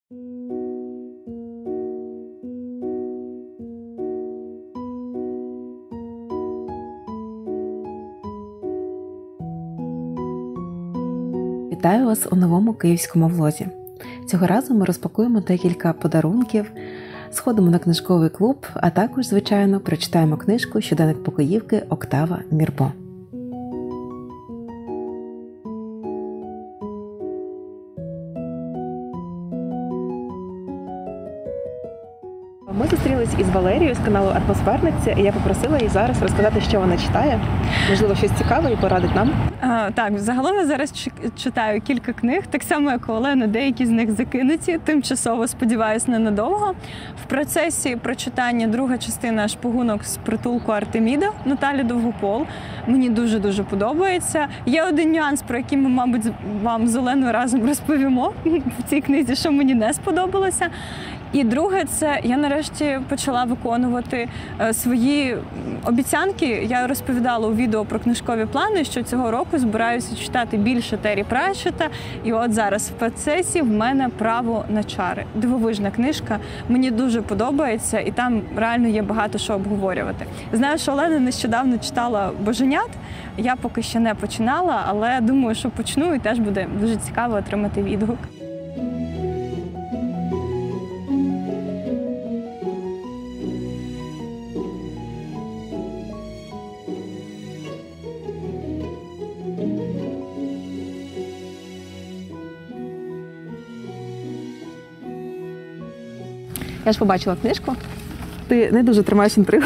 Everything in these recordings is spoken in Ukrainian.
Вітаю вас у новому київському влозі. Цього разу ми розпакуємо декілька подарунків, сходимо на книжковий клуб, а також, звичайно, прочитаємо книжку «Щоденник покоївки» Октава Мірбо. Ми зустрілись із Валерією з каналу «Атмосферниця», і я попросила її зараз розказати, що вона читає. Можливо, щось цікаве і порадить нам. Так, загалом я зараз читаю кілька книг, так само, як Олена, деякі з них закинуті, тимчасово, сподіваюсь, ненадовго. В процесі прочитання друга частина «Шпигунок з притулку Артеміда» Наталі Довгопол. Мені дуже-дуже подобається. Є один нюанс, про який ми, мабуть, вам з Оленою разом розповімо в цій книзі, що мені не сподобалося. І друге, це я нарешті почала виконувати свої обіцянки. Я розповідала у відео про книжкові плани, що цього року збираюся читати більше Террі Пратчетта. І от зараз в процесі в мене «Право на чари». Дивовижна книжка, мені дуже подобається, і там реально є багато що обговорювати. Знаю, що Олена нещодавно читала «Боженят». Я поки ще не починала, але думаю, що почну, і теж буде дуже цікаво отримати відгук. Я ж побачила книжку. Ти не дуже тримаєш інтригу.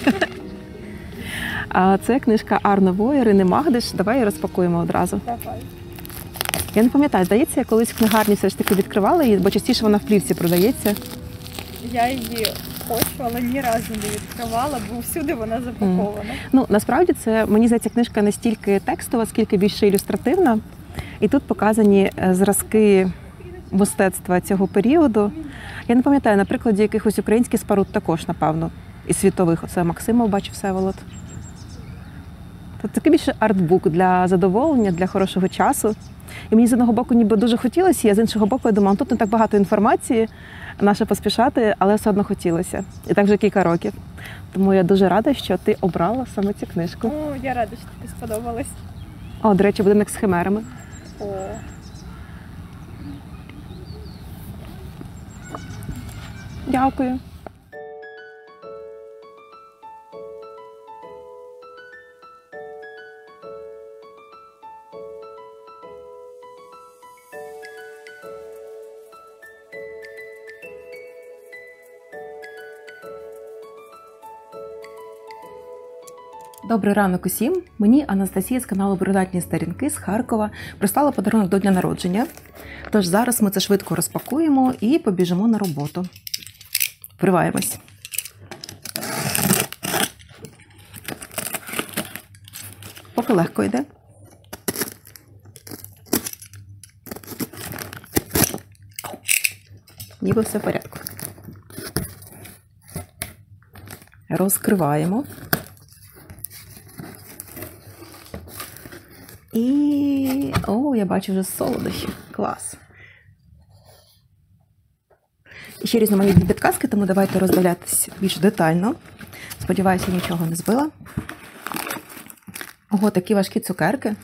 А це книжка Арне Во, Ірини Магдиш. Давай її розпакуємо одразу. Давай. Я не пам'ятаю, здається, я колись в книгарні все ж таки відкривала її, бо частіше вона в плівці продається. Я її хочу, але ні разу не відкривала, бо всюди вона запакована. Ну, насправді, це, мені здається, книжка не стільки текстова, скільки більше ілюстративна. І тут показані зразки мистецтва цього періоду. Я не пам'ятаю, на прикладі якихось українських споруд також, напевно, і світових. Оце Максимов, бачу, Всеволод. Тут такий більше артбук для задоволення, для хорошого часу. І мені з одного боку ніби дуже хотілося, а з іншого боку я думала, тут не так багато інформації, наше поспішати, але все одно хотілося. І так вже кілька років. Тому я дуже рада, що ти обрала саме цю книжку. О, я рада, що тобі сподобалось. О, до речі, будинок з химерами. О. Дякую. Добрий ранок усім! Мені Анастасія з каналу «Брунатні сторінки» з Харкова прислала подарунок до дня народження. Тож зараз ми це швидко розпакуємо і побіжимо на роботу. Вриваємось. Поки легко йде. Ніби все в порядку. Розкриваємо. І, о, я бачу вже солодощі. Клас. І ще різноманітні підказки, тому давайте роздивлятися більш детально. Сподіваюся, нічого не збила. Ого, такі важкі цукерки.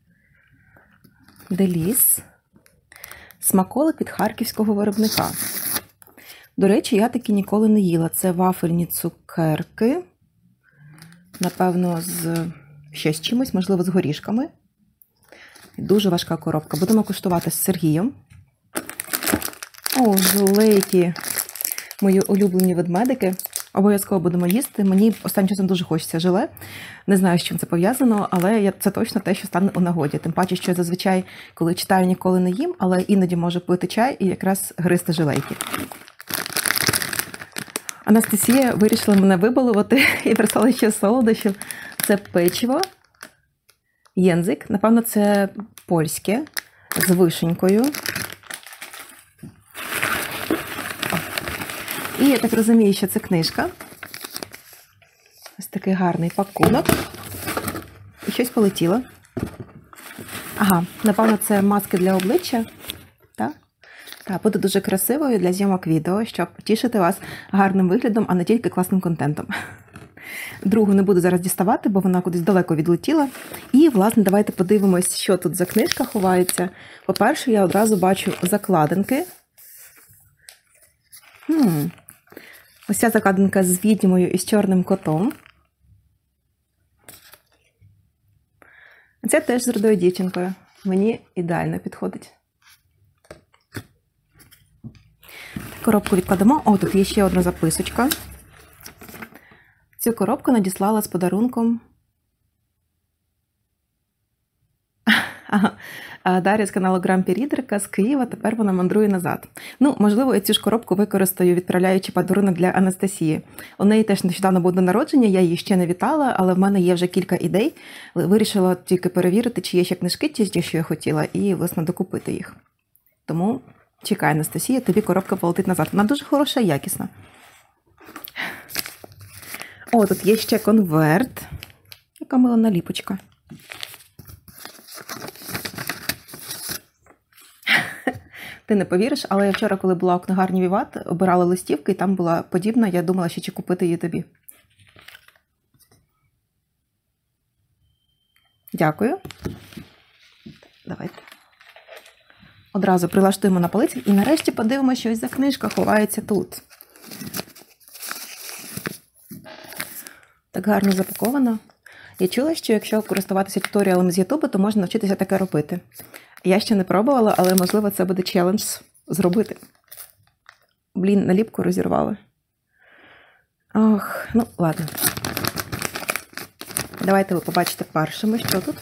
Деліс. Смаколик від харківського виробника. До речі, я такі ніколи не їла. Це вафельні цукерки. Напевно, ще з чимось, можливо, з горішками. Дуже важка коробка. Будемо куштувати з Сергієм. О, желейки. Мої улюблені ведмедики. Обов'язково будемо їсти. Мені останнім часом дуже хочеться желе. Не знаю, з чим це пов'язано, але це точно те, що стане у нагоді. Тим паче, що я зазвичай, коли читаю, ніколи не їм, але іноді можу пити чай і якраз гризти желейки. Анастасія вирішила мене вибалувати і прислала ще солодощів. Це печиво. Єнзик. Напевно, це польське. З вишенькою. І я так розумію, що це книжка. Ось такий гарний пакунок. І щось полетіло. Ага, напевно, це маски для обличчя. Так? Так, буде дуже красивою для зйомок відео, щоб тішити вас гарним виглядом, а не тільки класним контентом. Другу не буду зараз діставати, бо вона кудись далеко відлетіла. І, власне, давайте подивимось, що тут за книжка ховається. По-перше, я одразу бачу закладинки. Ось ця закладинка з відьмою і з чорним котом. Це теж з рудою дівчинкою. Мені ідеально підходить. Коробку відкладемо. О, тут є ще одна записочка. Цю коробку надіслала з подарунком Дар'я з каналу Грампі Рідерка з Києва, тепер вона мандрує назад. Можливо, я цю ж коробку використаю, відправляючи подарунок для Анастасії. У неї теж нещодавно було народження, я її ще не вітала, але в мене є вже кілька ідей. Вирішила тільки перевірити, чи є ще книжки, ті, що я хотіла, і, власне, докупити їх. Тому чекай, Анастасія, тобі коробка полетить назад. Вона дуже хороша і якісна. О, тут є ще конверт. Яка мила наліпочка. Ти не повіриш, але я вчора, коли була у книгарні Віват, обирала листівки, і там була подібна, я думала, ще чи купити її тобі. Дякую. Давайте. Одразу прилаштуємо на полиці і нарешті подивимося, що ось за книжка ховається тут. Так гарно запаковано. Я чула, що якщо користуватися туторіалами з Ютубу, то можна навчитися таке робити. Я ще не пробувала, але, можливо, це буде челендж зробити. Блін, наліпку розірвала. Ох, ладно. Давайте ви побачите першими, що тут.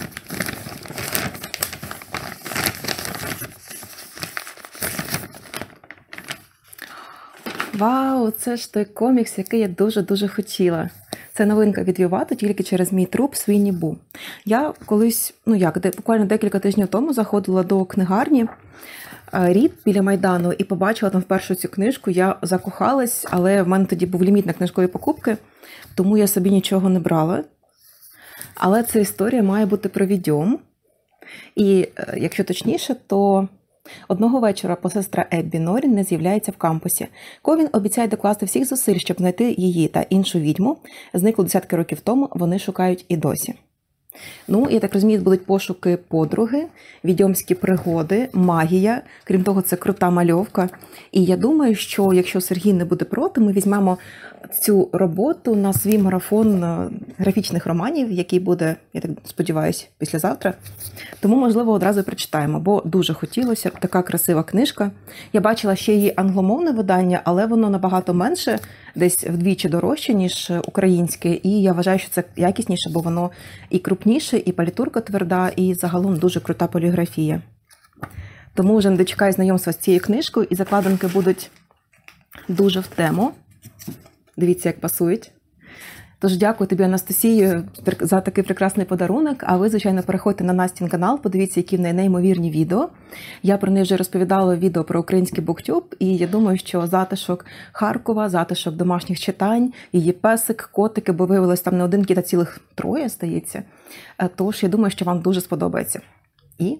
Вау, це ж той комікс, який я дуже-дуже хотіла. Це новинка від Вівату, тільки через мій труп Свінні Бу. Я колись, буквально декілька тижнів тому заходила до книгарні Рід біля Майдану і побачила там вперше цю книжку. Я закохалась, але в мене тоді був ліміт на книжкові покупки, тому я собі нічого не брала. Але ця історія має бути про відьом. І, якщо точніше, то одного вечора посестра Еббі Норрін не з'являється в кампусі. Ковін обіцяє докласти всіх зусиль, щоб знайти її та іншу відьму. Зникло десятки років тому, вони шукають і досі. Я так розумію, будуть пошуки подруги, відьомські пригоди, магія. Крім того, це крута мальовка. І я думаю, що якщо Сергій не буде проти, ми візьмемо цю роботу на свій марафон графічних романів, який буде, я так сподіваюся, післязавтра. Тому, можливо, одразу прочитаємо, бо дуже хотілося. Така красива книжка. Я бачила ще її англомовне видання, але воно набагато менше, десь вдвічі дорожче, ніж українське. І я вважаю, що це якісніше, бо воно і крупніше, і палітурка тверда, і загалом дуже крута поліграфія. Тому вже не дочекаю знайомства з цією книжкою, і закладинки будуть дуже в тему. Дивіться, як пасують. Тож дякую тобі, Анастасію, за такий прекрасний подарунок. А ви, звичайно, переходьте на Настін канал, подивіться, які в неї неймовірні відео. Я про неї вже розповідала в відео про український буктюб, і я думаю, що затишок Харкова, затишок домашніх читань, її песик, котики, бо виявилось там не один кіт, а цілих 3, здається. Тож я думаю, що вам дуже сподобається. І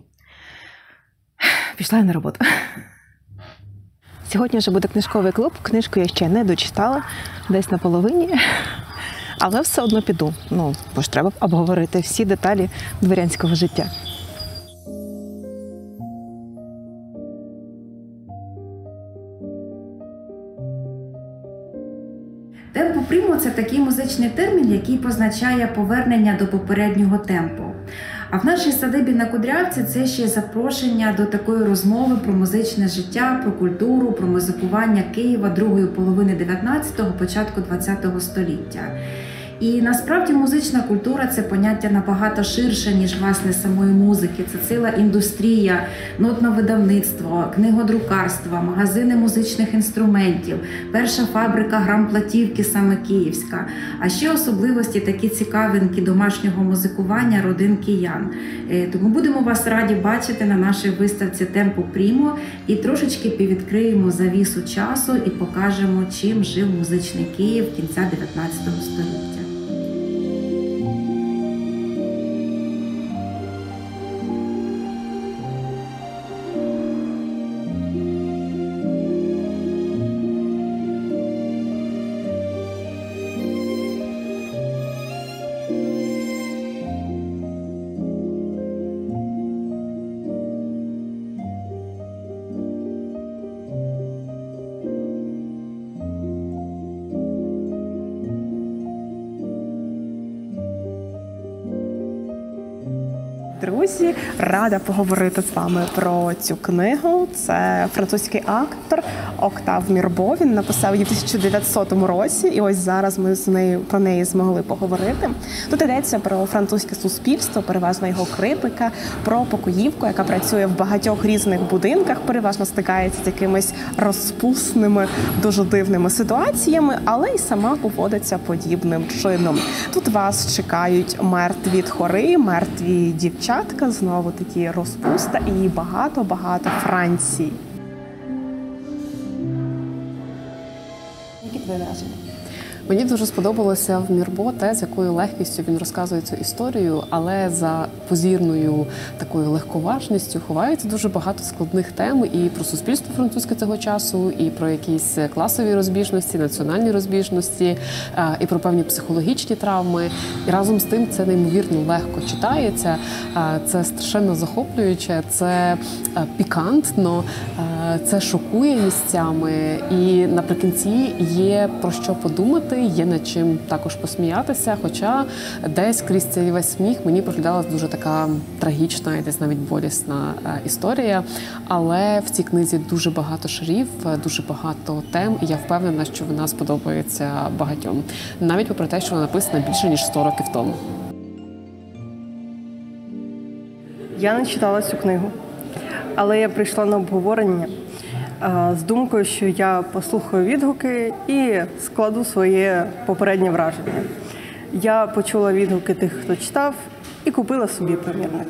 пішла я на роботу. Сьогодні вже буде книжковий клуб. Книжку я ще не дочитала, десь на половині. Але все одно піду. Бо ж треба обговорити всі деталі дворянського життя. Темпо прімо – це такий музичний термін, який позначає повернення до попереднього темпу. А в нашій садибі на Кудрявці це ще запрошення до такої розмови про музичне життя, про культуру, про музикування Києва другої половини 19-го, початку 20-го століття. І насправді музична культура – це поняття набагато ширше, ніж, власне, самої музики. Це ціла індустрія, нотне видавництво, книгодрукарство, магазини музичних інструментів, перша фабрика грамплатівки саме київська. А ще особливості такі цікавинки домашнього музикування родин киян. Тому будемо вас раді бачити на нашій виставці «Темпо прімо» і трошечки підвідкриємо завісу часу і покажемо, чим жив музичний Київ кінця 19 століття. друзі! Рада поговорити з вами про цю книгу. Це французький автор Октав Мірбо. Він написав її в 1900 році, і ось зараз ми про неї змогли поговорити. Тут йдеться про французьке суспільство, переважно його критика, про покоївку, яка працює в багатьох різних будинках, переважно стикається з якимись розпусними, дуже дивними ситуаціями, але й сама поводиться подібним чином. Тут вас чекають мертві тхори, мертві дівчатка, знову такі розпуста і багато-багато Франції. Які твої враження? Мені дуже сподобалося в Мірбо те, з якою легкістю він розказує цю історію, але за позірною такою легковажністю ховається дуже багато складних тем і про суспільство французьке цього часу, і про якісь класові розбіжності, національні розбіжності, і про певні психологічні травми. І разом з тим це неймовірно легко читається, це страшенно захоплююче, це пікантно, це шокує місцями, і наприкінці є про що подумати, є над чим також посміятися, хоча десь крізь цей весь сміх мені проглядалась дуже така трагічна і десь навіть болісна історія, але в цій книзі дуже багато шарів, дуже багато тем, і я впевнена, що вона сподобається багатьом, навіть попри те, що вона написана більше, ніж 100 років тому. Я не читала цю книгу, але я прийшла на обговорення з думкою, що я послухаю відгуки і складу своє попереднє враження. Я почула відгуки тих, хто читав, і купила собі примірник.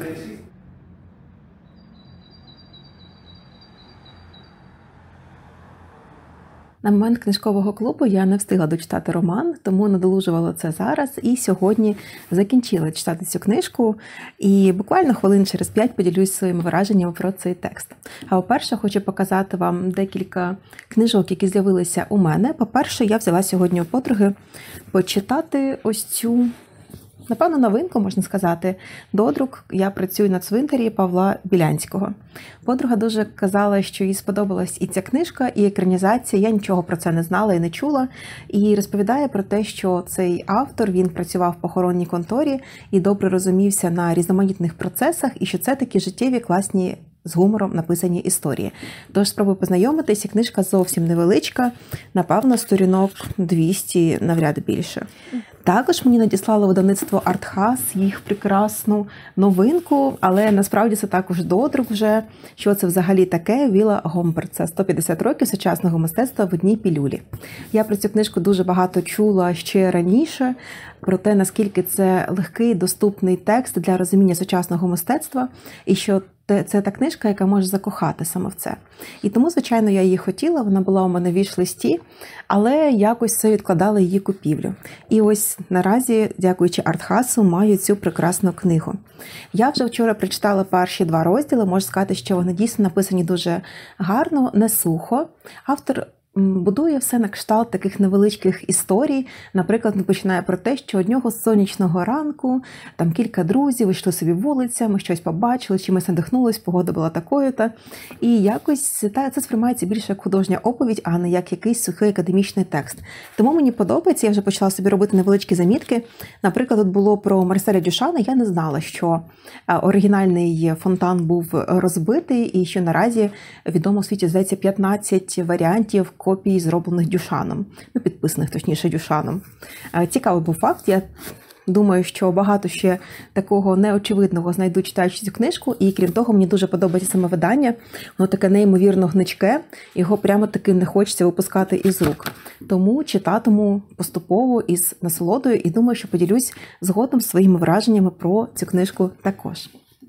На момент книжкового клубу я не встигла дочитати роман, тому надолужувала це зараз і сьогодні закінчила читати цю книжку. І буквально хвилин через 5 поділюсь своїми враженнями про цей текст. А по-перше, хочу показати вам декілька книжок, які з'явилися у мене. По-перше, я взяла сьогодні у подруги почитати ось цю, напевно, новинку, можна сказати, додрук «Я працюю на цвинтарі» Павла Білянського. Подруга дуже казала, що їй сподобалась і ця книжка, і екранізація. Я нічого про це не знала і не чула. І розповідає про те, що цей автор, він працював в похоронній конторі і добре розумівся на різноманітних процесах, і що це такі життєві, класні, з гумором написані історії. Тож спробую познайомитися. Книжка зовсім невеличка, напевно, сторінок 200, навряд більше. Також мені надіслало видавництво «Артхас» їх прекрасну новинку, але насправді це також додрук вже. Що це взагалі таке? Віла Гомберт. Це 150 років сучасного мистецтва в одній пілюлі. Я про цю книжку дуже багато чула ще раніше, про те, наскільки це легкий, доступний текст для розуміння сучасного мистецтва, і що це та книжка, яка може закохати саме в це. І тому, звичайно, я її хотіла, вона була у мене в віш-листі, але якось це відкладала її купівлю. І ось наразі, дякуючи Артхасу, маю цю прекрасну книгу. Я вже вчора прочитала перші 2 розділи, можу сказати, що вони дійсно написані дуже гарно, не сухо. Автор будує все на кшталт таких невеличких історій. Наприклад, він починає про те, що одного сонячного ранку там кілька друзів йшли собі вулицями, щось побачили, чимось надихнулись, погода була такою-то. І якось це сприймається більше як художня оповідь, а не як якийсь сухий академічний текст. Тому мені подобається, я вже почала собі робити невеличкі замітки. Наприклад, тут було про Марселя Дюшана. Я не знала, що оригінальний фонтан був розбитий і що наразі відомо у світі, здається, 15 варіантів копій, зроблених Дюшаном. Підписаних, точніше, Дюшаном. Цікавий був факт. Я думаю, що багато ще такого неочевидного знайду, читаючи цю книжку. І крім того, мені дуже подобається саме видання. Воно таке неймовірно гнучке. Його прямо таки не хочеться випускати із рук. Тому читатиму поступово із насолодою і думаю, що поділюсь згодом своїми враженнями про цю книжку також.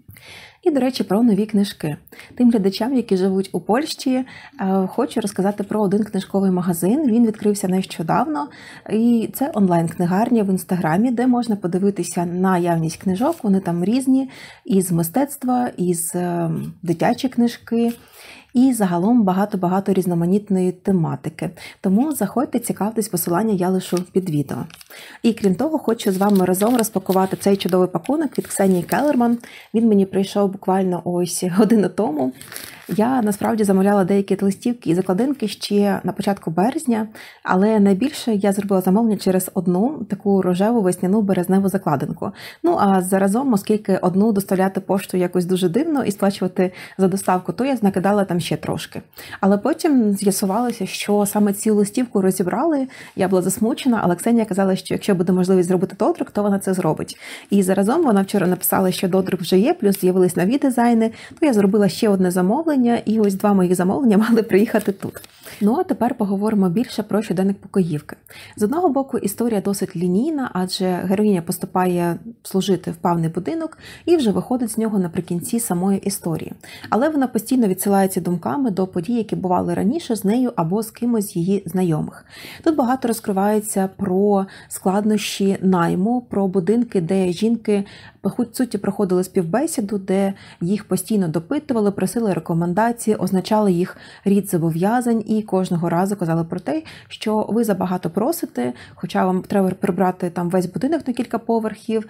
І, до речі, про нові книжки. Тим глядачам, які живуть у Польщі, хочу розказати про один книжковий магазин. Він відкрився нещодавно. І це онлайн-книгарня в Інстаграмі, де можна подивитися на наявність книжок. Вони там різні, із мистецтва, із дитячі книжки. І загалом багато-багато різноманітної тематики. Тому заходьте, цікавтесь, посилання я лишу під відео. І крім того, хочу з вами разом розпакувати цей чудовий пакунок від Ксенії Келлерман. Він мені прийшов буквально ось годину тому. Я насправді замовляла деякі листівки і закладинки ще на початку березня, але найбільше я зробила замовлення через одну таку рожеву весняну березневу закладинку. Ну а заразом, оскільки одну доставляти пошту якось дуже дивно і сплачувати за доставку, то я накидала там ще трошки. Але потім з'ясувалося, що саме цю листівку розібрали, я була засмучена, але Ксенія казала, що якщо буде можливість зробити додрuk, то вона це зробить. І заразом вона вчора написала, що додрuk вже є, плюс з'явились нові дизайни, то я зробила ще одне замовлення, і ось 2 моїх замовлення мали приїхати тут. Ну а тепер поговоримо більше про щоденник покоївки. З одного боку, історія досить лінійна, адже героїня поступає служити в певний будинок і вже виходить з нього наприкінці самої історії. Але вона постійно відсилається думками до подій, які бували раніше з нею або з кимось з її знайомих. Тут багато розкривається про складнощі найму, про будинки, де жінки по суті проходили співбесіду, де їх постійно допитували, просили рекомендації, означали їх рід зобов'язань і кожного разу казали про те, що ви забагато просите, хоча вам треба прибрати там весь будинок на кілька поверхів,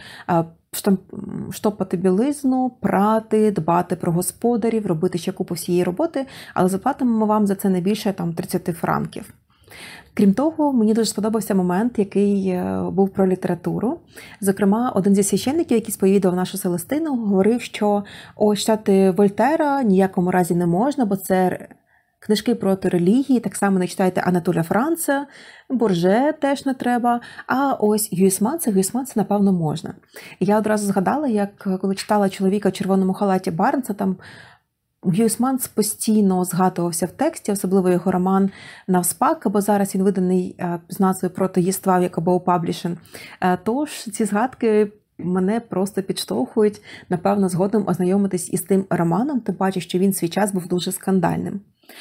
штопати білизну, прати, дбати про господарів, робити ще купу всієї роботи, але заплатимо вам за це не більше 30 франків. Крім того, мені дуже сподобався момент, який був про літературу. Зокрема, один зі священників, який сповідував нашу Селестину, говорив, що читати Вольтера ніякому разі не можна, бо це книжки проти релігії, так само не читайте Анатоля Франца, Бурже теж не треба, а ось Гюйсманса, напевно, можна. І я одразу згадала, як коли читала «Чоловіка в червоному халаті» Барнса, там Гюйсманс постійно згадувався в тексті, особливо його роман «Навспак», бо зараз він виданий з назвою «Проти єства» в Якобоу Паблішинг. Тож ці згадки мене просто підштовхують, напевно, згодом ознайомитись із тим романом, тим паче, що він в свій час був дуже скандальним.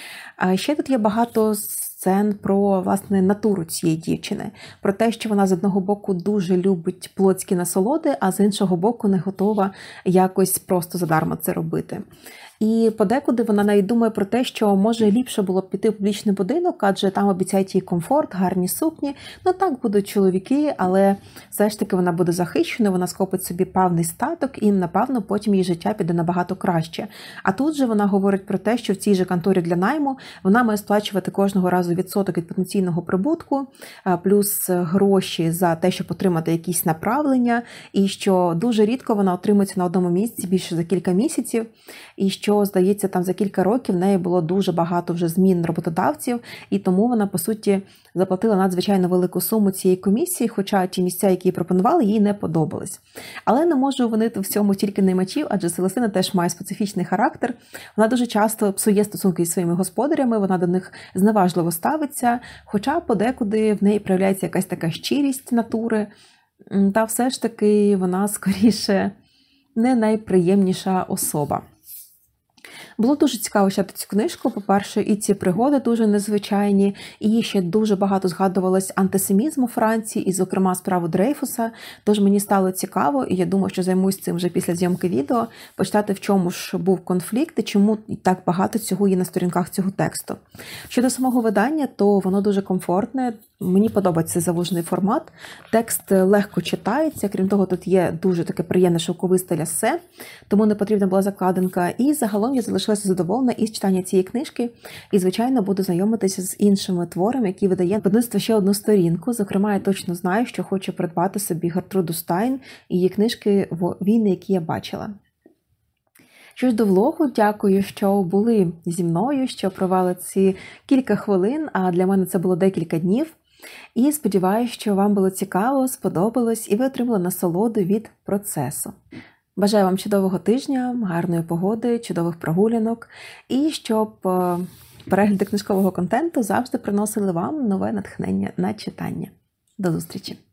Ще тут є багато сцен про, власне, натуру цієї дівчини. Про те, що вона з одного боку дуже любить плотські насолоди, а з іншого боку не готова якось просто задарма це робити. І подекуди вона навіть думає про те, що може ліпше було б піти в публічний будинок, адже там обіцяють їй комфорт, гарні сукні. Ну так, будуть чоловіки, але все ж таки вона буде захищеною, вона скопить собі певний статок і, напевно, потім її життя піде набагато краще. А тут же вона говорить про те, що в цій же конторі для найму вона має сплачувати кожного разу відсоток від потенційного прибутку, плюс гроші за те, щоб отримати якісь направлення, і що дуже рідко вона отримується на одному місці більше за кілька місяців, і що, здається, там за кілька років в неї було дуже багато вже змін роботодавців, і тому вона, по суті, заплатила надзвичайно велику суму цієї комісії, хоча ті місця, які їй пропонували, їй не подобались. Але не можу винити в цьому тільки наймачів, адже Селестина теж має специфічний характер. Вона дуже часто псує стосунки зі своїми господарями, вона до них зневажливо ставиться, хоча подекуди в неї проявляється якась така щирість натури, та все ж таки вона скоріше не найприємніша особа. Було дуже цікаво читати цю книжку. По-перше, і ці пригоди дуже незвичайні, і ще дуже багато згадувалось антисемізму Франції, і, зокрема, справу Дрейфуса. Тож мені стало цікаво, і я думаю, що займусь цим вже після зйомки відео, почитати, в чому ж був конфлікт і чому так багато цього є на сторінках цього тексту. Щодо самого видання, то воно дуже комфортне. Мені подобається завужений формат. Текст легко читається, крім того, тут є дуже таке приємне шовковисте лясе, тому не потрібна була закладинка. І загалом я залишилася задоволена із читання цієї книжки. І, звичайно, буду знайомитися з іншими творами, які видає видавництво «Ще одну сторінку». Зокрема, я точно знаю, що хочу придбати собі Гертруду Стайн і її книжки «Війни, які я бачила». Що ж до влогу, дякую, що були зі мною, що провели ці кілька хвилин, а для мене це було декілька днів. І сподіваюся, що вам було цікаво, сподобалось і ви отримали насолоду від процесу. Бажаю вам чудового тижня, гарної погоди, чудових прогулянок і щоб перегляди книжкового контенту завжди приносили вам нове натхнення на читання. До зустрічі!